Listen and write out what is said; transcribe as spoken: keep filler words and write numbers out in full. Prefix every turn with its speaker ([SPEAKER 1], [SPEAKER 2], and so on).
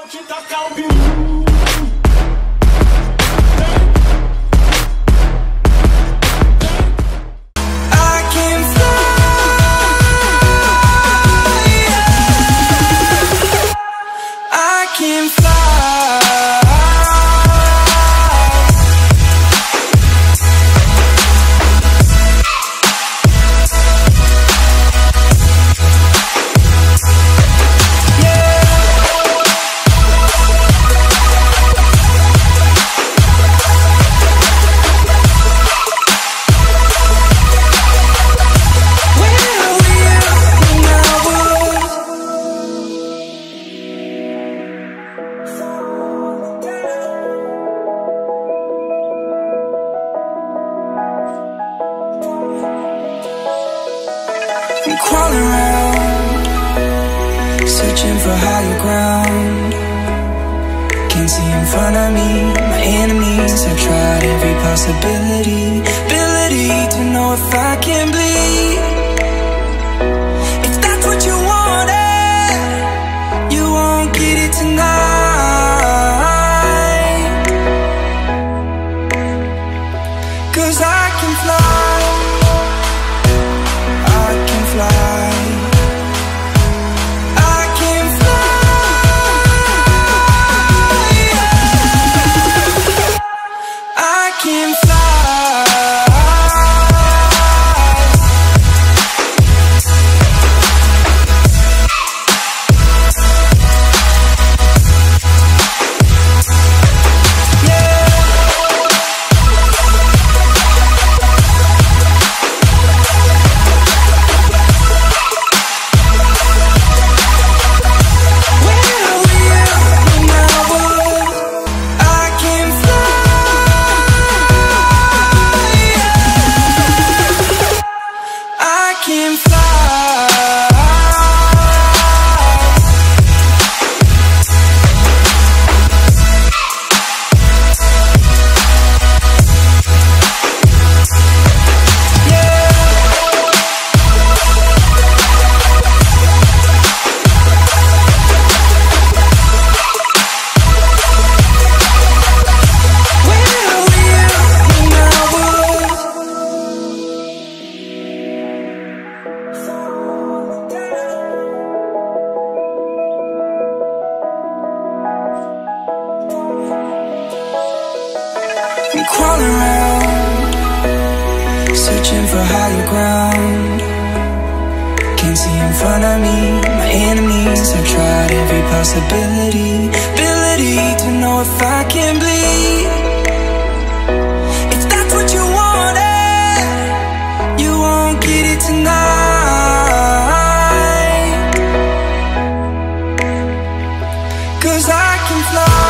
[SPEAKER 1] Pode tacar o bilu.
[SPEAKER 2] I'm crawling around, searching for higher ground. Can't see in front of me, my enemies have tried every possibility. Ability to know if I can bleed. If that's what you wanted, you won't get it tonight. 'Cause I can fly, I'm crawling around, searching for higher ground. Can't see in front of me, my enemies have tried every possibility. Ability to know if I can bleed. If that's what you wanted, you won't get it tonight. 'Cause I can fly.